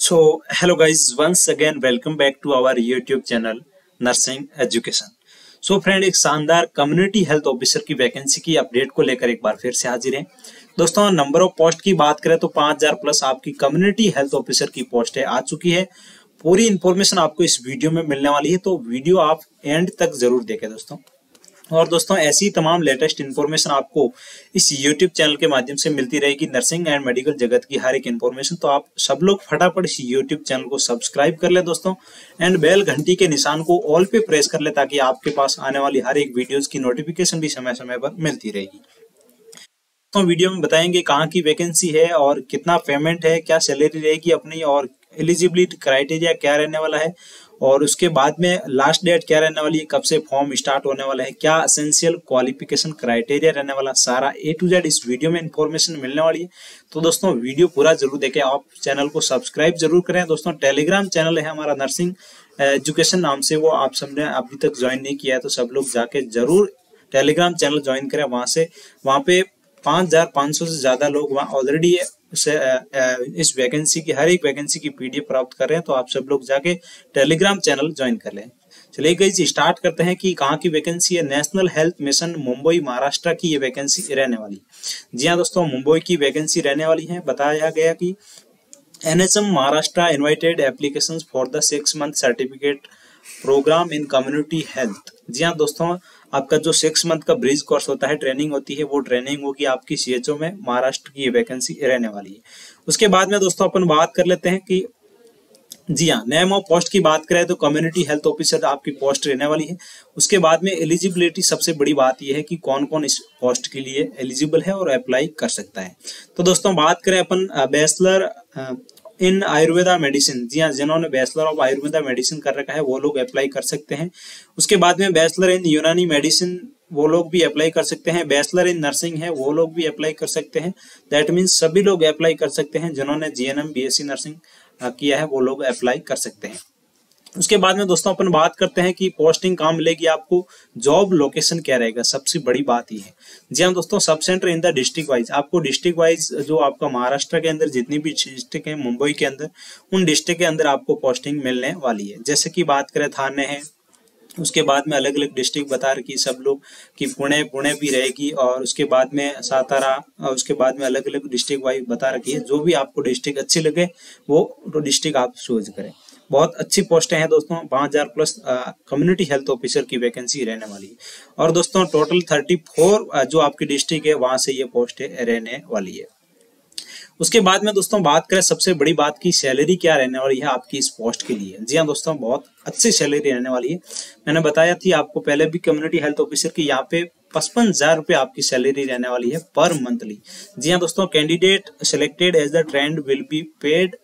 So, hello guys, once again welcome back to our YouTube channel nursing education. So friend, एक शानदार community health officer की vacancy की update को लेकर एक बार फिर से हाजिर हैं। दोस्तों, नंबर ऑफ पोस्ट की बात करें तो 5000 प्लस आपकी कम्युनिटी हेल्थ ऑफिसर की पोस्ट आ चुकी है। पूरी इन्फॉर्मेशन आपको इस वीडियो में मिलने वाली है, तो वीडियो आप एंड तक जरूर देखें दोस्तों। और दोस्तों, ऐसी तमाम लेटेस्ट इन्फॉर्मेशन आपको इस YouTube चैनल के माध्यम से मिलती रहेगी, नर्सिंग एंड मेडिकल जगत की हर एक इन्फॉर्मेशन। तो आप सब लोग फटाफट इस YouTube चैनल को सब्सक्राइब कर ले दोस्तों, एंड बेल घंटी के निशान को ऑल पे प्रेस कर ले, ताकि आपके पास आने वाली हर एक वीडियोस की नोटिफिकेशन भी समय समय पर मिलती रहेगी। तो वीडियो में बताएंगे कहाँ की वैकेंसी है और कितना पेमेंट है, क्या सैलरी रहेगी अपनी, और एलिजिबिलिटी क्राइटेरिया क्या रहने वाला है, और उसके बाद में लास्ट डेट क्या रहने वाली है, कब से फॉर्म स्टार्ट होने वाला है, क्या एसेंशियल क्वालिफिकेशन क्राइटेरिया रहने वाला, सारा A to Z इस वीडियो में इंफॉर्मेशन मिलने वाली है। तो दोस्तों, वीडियो पूरा जरूर देखें, आप चैनल को सब्सक्राइब जरूर करें। दोस्तों, टेलीग्राम चैनल है हमारा नर्सिंग एजुकेशन नाम से, वो आप सबने अभी तक ज्वाइन नहीं किया है तो सब लोग जाके जरूर टेलीग्राम चैनल ज्वाइन करें। वहाँ पे 5500 से ज्यादा लोग वहाँ ऑलरेडी इस वैकेंसी की, हर एक वैकेंसी की PDF प्राप्त कर रहे हैं, तो आप सब लोग जाके टेलीग्राम चैनल ज्वाइन कर लें। चलिए गाइस, स्टार्ट करते हैं कि कहाँ की वैकेंसी है। National health mission Mumbai Maharashtra की ये वैकेंसी रहने वाली। जी हाँ दोस्तों, मुंबई की वैकेंसी रहने वाली है। बताया गया कि NHM Maharashtra invited applications for the 6 month certificate programme in community health. जी हाँ दोस्तों, आपका जो 6 मंथ का ब्रिज कोर्स होता है, ट्रेनिंग होती है, वो ट्रेनिंग होगी आपकी CHO में। महाराष्ट्र की ये वैकेंसी रहने वाली है। उसके बाद में दोस्तों अपन बात कर लेते हैं कि जी हाँ, नेम ऑफ पोस्ट की बात करें तो कम्युनिटी हेल्थ ऑफिसर आपकी पोस्ट रहने वाली है। उसके बाद में एलिजिबिलिटी, सबसे बड़ी बात यह है कि कौन कौन इस पोस्ट के लिए एलिजिबल है और अप्लाई कर सकता है। तो दोस्तों, बात करें अपन बैचलर इन आयुर्वेदा मेडिसिन। जी हाँ, जिन्होंने बैचलर ऑफ आयुर्वेदा मेडिसिन कर रखा है वो लोग अप्लाई कर सकते हैं। उसके बाद में बैचलर इन यूनानी मेडिसिन, वो लोग भी अप्लाई कर सकते हैं। बैचलर इन नर्सिंग है, वो लोग भी अप्लाई कर सकते हैं। दैट मीन्स सभी लोग अप्लाई कर सकते हैं। जिन्होंने GNM BSc नर्सिंग किया है वो लोग अप्लाई कर सकते हैं। उसके बाद में दोस्तों अपन बात करते हैं कि पोस्टिंग कहाँ मिलेगी आपको, जॉब लोकेशन क्या रहेगा, सबसे बड़ी बात ये है। जी हाँ दोस्तों, sub centre in the district wise, आपको डिस्ट्रिक्ट वाइज जो आपका महाराष्ट्र के अंदर जितनी भी डिस्ट्रिक्ट है मुंबई के अंदर, उन डिस्ट्रिक्ट के अंदर आपको पोस्टिंग मिलने वाली है। जैसे कि बात करें थाने है, उसके बाद में अलग अलग डिस्ट्रिक्ट बता रखी सब लोग कि पुणे भी रहेगी, और उसके बाद में सातारा, और उसके बाद में अलग अलग डिस्ट्रिक्ट वाइज बता रखी है। जो भी आपको डिस्ट्रिक्ट अच्छी लगे वो डिस्ट्रिक्ट आप चूज करें। बहुत अच्छी पोस्टें हैं दोस्तों। 5000 प्लस कम्युनिटी हेल्थ ऑफिसर की वैकेंसी रहने वाली है। और दोस्तों, टोटल 34 जो आपकी डिस्ट्रिक्ट है वहां से ये पोस्टें रहने वाली है। उसके बाद में दोस्तों बात करें सबसे बड़ी बात की, सैलरी क्या रहने वाली है आपकी इस पोस्ट के लिए। जी हाँ दोस्तों, बहुत अच्छी सैलरी रहने वाली है। मैंने बताया थी आपको पहले भी, कम्युनिटी हेल्थ ऑफिसर की यहाँ पे 55,000 रुपये आपकी सैलरी रहने वाली है पर मंथली। जी हाँ दोस्तों, candidate selected as the trained will be paid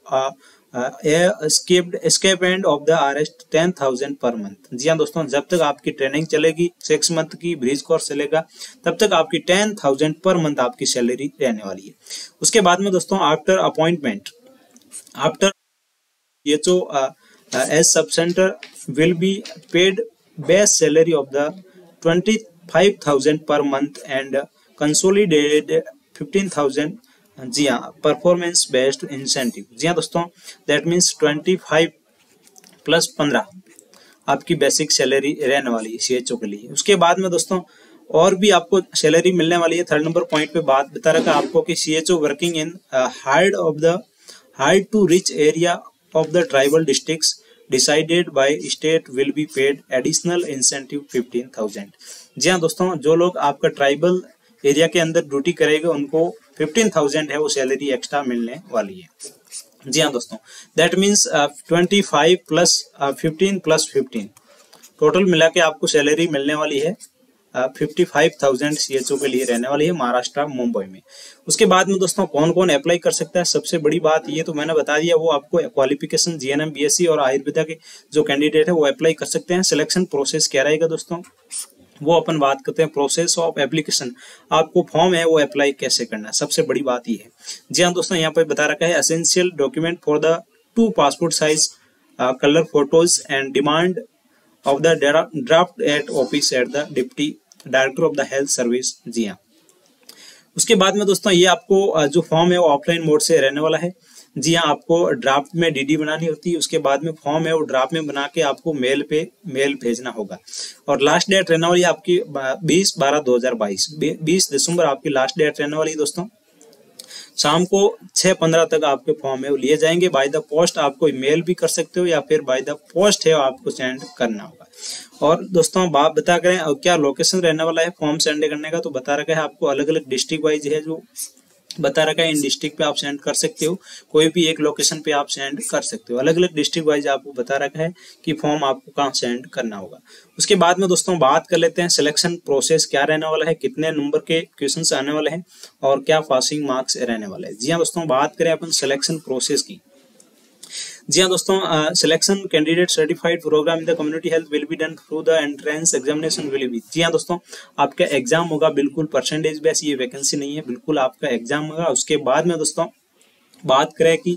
escape end of the arrest 10,000 per month. जी हाँ दोस्तों, जब तक आपकी ट्रेनिंग चलेगी, 6 मंथ की ब्रिज कोर्स चलेगा, तब तक आपकी 10,000 पर मंथ आपकी सैलरी रहने वाली है। उसके बाद में दोस्तों, after appointment, after CHO as sub centre will be paid base salary of the 25,000 per month and consolidated 15,000। जी हाँ, परफॉर्मेंस बेस्ड इंसेंटिव। जी हाँ दोस्तों, दैट मीन्स 25 प्लस 15 आपकी बेसिक सैलरी रहने वाली है CHO के लिए। उसके बाद में दोस्तों और भी आपको सैलरी मिलने वाली है। 3 नंबर पॉइंट पे बात बता रखा आपको कि CHO working in hard to reach area of the tribal districts decided by state will be paid additional incentive 15,000। जी हाँ दोस्तों, जो लोग आपका ट्राइबल एरिया के अंदर ड्यूटी करेगा उनको 15,000 है वो सैलरी एक्स्ट्रा मिलने वाली है। जी हाँ दोस्तों, that means 25 plus 15 plus 15 total मिला के आपको सैलरी मिलने वाली है 55,000 CHO के लिए रहने वाली है महाराष्ट्र मुंबई में। उसके बाद में दोस्तों कौन कौन अप्लाई कर सकता है, सबसे बड़ी बात ये तो मैंने बता दिया, वो आपको क्वालिफिकेशन GNM BSc और आयुर्वेदा के जो कैंडिडेट है वो अप्लाई कर सकते हैं। सिलेक्शन प्रोसेस क्या रहेगा दोस्तों, वो अपन बात करते हैं। प्रोसेस ऑफ एप्लीकेशन, आपको फॉर्म है वो अप्लाई कैसे करना है, सबसे बड़ी बात ये है। जी हाँ दोस्तों, यहाँ पर बता रखा है essential document for the 2 passport size colour photos and demand of the draft at office at the deputy director of the health service. जी हाँ, उसके बाद में दोस्तों ये आपको जो फॉर्म है वो ऑफलाइन मोड से रहने वाला है। जी हाँ, आपको ड्राफ्ट में डीडी बनानी होती है, उसके बाद में फॉर्म है वो ड्राफ्ट में बना के आपको मेल पे मेल भेजना होगा। और लास्ट डेट रहने वाली आपकी 20/12/2022, 20 दिसंबर आपकी लास्ट डेट रहने वाली है दोस्तों। शाम को 6:15 तक आपके फॉर्म है वो लिए जाएंगे। बाय द पोस्ट आपको ईमेल भी कर सकते हो या फिर बाय द पोस्ट है आपको सेंड करना होगा। और दोस्तों बात बता करें और क्या लोकेशन रहने वाला है फॉर्म सेंड करने का, तो बता रखा है आपको अलग अलग डिस्ट्रिक्ट वाइज है जो बता रखा है। इन डिस्ट्रिक्ट पे आप सेंड कर सकते हो, कोई भी एक लोकेशन पे आप सेंड कर सकते हो। अलग अलग डिस्ट्रिक्ट वाइज आपको बता रखा है कि फॉर्म आपको कहाँ सेंड करना होगा। उसके बाद में दोस्तों बात कर लेते हैं सिलेक्शन प्रोसेस क्या रहने वाला है, कितने नंबर के क्वेश्चंस आने वाले हैं और क्या पासिंग मार्क्स रहने वाले हैं। जी हाँ दोस्तों, बात करें अपन सिलेक्शन प्रोसेस की। जी हाँ दोस्तों, selection candidate certified programme in the community health will be done through the entrance examination will be. जी हाँ दोस्तों, आपका एग्जाम होगा, बिल्कुल परसेंटेज बेस ये वैकेंसी नहीं है, बिल्कुल आपका एग्जाम होगा। उसके बाद में दोस्तों बात करें कि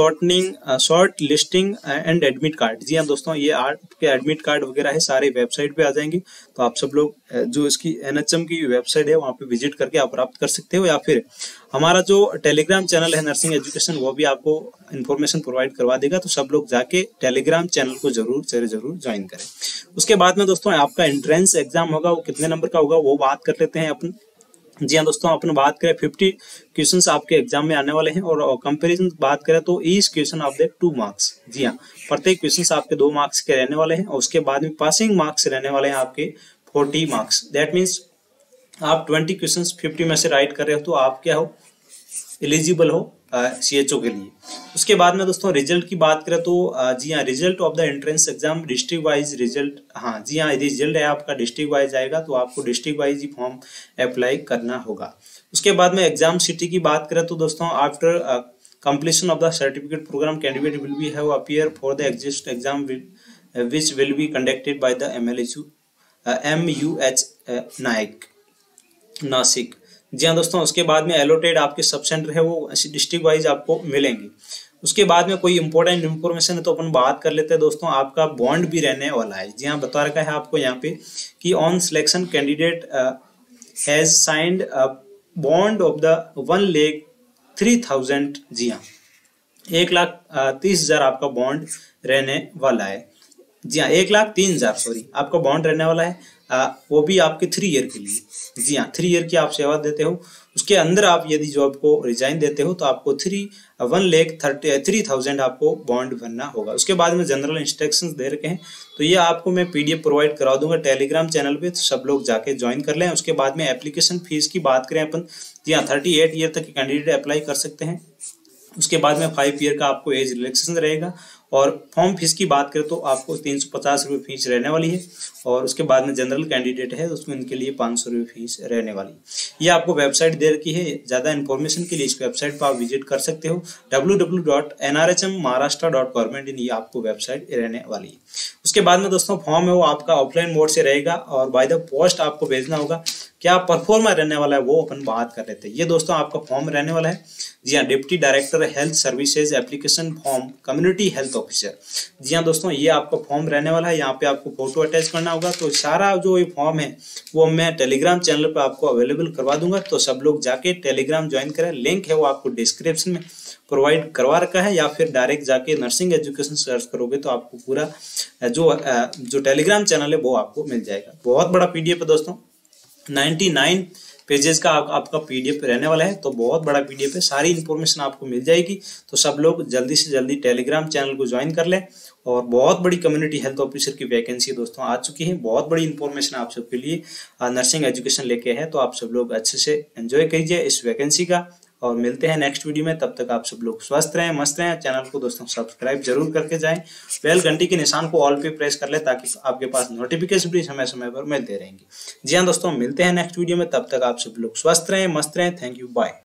short listing and admit card. जी हाँ दोस्तों, ये आपके एडमिट कार्ड वगैरह है सारे वेबसाइट पे आ जाएंगे, तो आप सब लोग जो इसकी NHM की वेबसाइट है वहाँ पे विजिट करके आप प्राप्त कर सकते हो, या फिर हमारा जो टेलीग्राम चैनल है नर्सिंग एजुकेशन वो भी आपको इन्फॉर्मेशन प्रोवाइड करवा देगा। तो सब लोग जाके टेलीग्राम चैनल को जरूर ज्वाइन करें। उसके बाद में दोस्तों आपका एंट्रेंस एग्जाम होगा, वो कितने नंबर का होगा वो बात कर लेते हैं अपन। जी हाँ दोस्तों, अपन बात करें 50 क्वेश्चंस आपके एग्जाम में आने वाले हैं और कंपैरिजन बात करें तो each question of the 2 marks. जी हाँ, प्रत्येक क्वेश्चन आपके 2 मार्क्स के रहने वाले हैं। और उसके बाद में पासिंग मार्क्स रहने वाले हैं आपके 40 मार्क्स। दैट मीन्स आप 20 क्वेश्चन 50 में से राइट कर रहे हो तो आप क्या हो, एलिजिबल हो CHO के लिए। उसके बाद में दोस्तों रिजल्ट की बात करें तो जी हाँ, result of the entrance exam district wise result, हाँ जी हाँ, रिजल्ट है आपका डिस्ट्रिक्ट वाइज आएगा, तो आपको डिस्ट्रिक्ट वाइज ही फॉर्म अप्लाई करना होगा। उसके बाद में एग्जाम सिटी की बात करें तो दोस्तों after completion of the certificate program candidate will be have appear for the exist exam which will be conducted by the MUH Nashik. जी हाँ दोस्तों, उसके बाद में एलोटेड आपके सब सेंटर है वो डिस्ट्रिक्ट वाइज आपको मिलेंगे। उसके बाद में कोई इंपॉर्टेंट इन्फॉर्मेशन है तो अपन बात कर लेते हैं दोस्तों। आपका बॉन्ड भी रहने वाला है। जी हाँ, बता रखा है आपको यहाँ पे कि on selection candidate has signed bond of the 1,03,000। जी हाँ, 1,30,000 आपका बॉन्ड रहने वाला है। जी हाँ, 1,03,000 सॉरी आपका बॉन्ड रहने वाला है, वो भी आपके 3 ईयर के लिए। जी हाँ, 3 ईयर की आप सेवा देते हो, उसके अंदर आप यदि जॉब को रिजाइन देते हो तो आपको 1,33,000 आपको बॉन्ड भरना होगा। उसके बाद में जनरल इंस्ट्रक्शंस दे रखे हैं, तो ये आपको मैं PDF प्रोवाइड करा दूंगा टेलीग्राम चैनल पे, तो सब लोग जाके ज्वाइन कर लें। उसके बाद में एप्लीकेशन फीस की बात करें अपन, जी हाँ 38 ईयर तक के कैंडिडेट अप्लाई कर सकते हैं। उसके बाद में 5 ईयर का आपको एज रिलैक्सेशन रहेगा। और फॉर्म फीस की बात करें तो आपको 350 रुपये फीस रहने वाली है। और उसके बाद में जनरल कैंडिडेट है उसमें उनके लिए 500 रुपये फीस रहने वाली है। ये आपको वेबसाइट दे रखी है, ज़्यादा इन्फॉर्मेशन के लिए इस वेबसाइट पर आप विजिट कर सकते हो, www.nrhmmaharashtra.government in, ये आपको वेबसाइट रहने वाली है। उसके बाद में दोस्तों फॉर्म है वो आपका ऑफलाइन मोड से रहेगा और बाय द पोस्ट आपको भेजना होगा। क्या परफॉर्मा रहने वाला है वो अपन बात कर लेते हैं। ये दोस्तों आपका फॉर्म रहने वाला है। जी हाँ, deputy director health services application form community health officer. जी हाँ दोस्तों, ये आपका फॉर्म रहने वाला है। यहाँ पे आपको फोटो अटैच करना होगा। तो सारा जो ये फॉर्म है वो मैं टेलीग्राम चैनल पर आपको अवेलेबल करवा दूंगा, तो सब लोग जाके टेलीग्राम ज्वाइन करें। लिंक है वो आपको डिस्क्रिप्शन में प्रोवाइड करवा रखा है, या फिर डायरेक्ट जाके नर्सिंग एजुकेशन सर्च करोगे तो आपको पूरा जो टेलीग्राम चैनल है वो आपको मिल जाएगा। बहुत बड़ा PDF है दोस्तों, 99 पेजेस का आपका PDF रहने वाला है, तो बहुत बड़ा PDF है, सारी इन्फॉर्मेशन आपको मिल जाएगी। तो सब लोग जल्दी से जल्दी टेलीग्राम चैनल को ज्वाइन कर लें। और बहुत बड़ी कम्युनिटी हेल्थ ऑफिसर की वैकेंसी दोस्तों आ चुकी है। बहुत बड़ी इन्फॉर्मेशन आप सबके लिए नर्सिंग एजुकेशन लेके है, तो आप सब लोग अच्छे से एंजॉय कीजिए इस वैकेंसी का। और मिलते हैं नेक्स्ट वीडियो में, तब तक आप सब लोग स्वस्थ रहें, मस्त रहें। चैनल को दोस्तों सब्सक्राइब जरूर करके जाएं, बेल घंटी के निशान को ऑल पे प्रेस कर ले ताकि आपके पास नोटिफिकेशन भी समय समय पर मिलते रहेंगे। जी हाँ दोस्तों, मिलते हैं नेक्स्ट वीडियो में, तब तक आप सब लोग स्वस्थ रहें, मस्त रहें। Thank you, bye.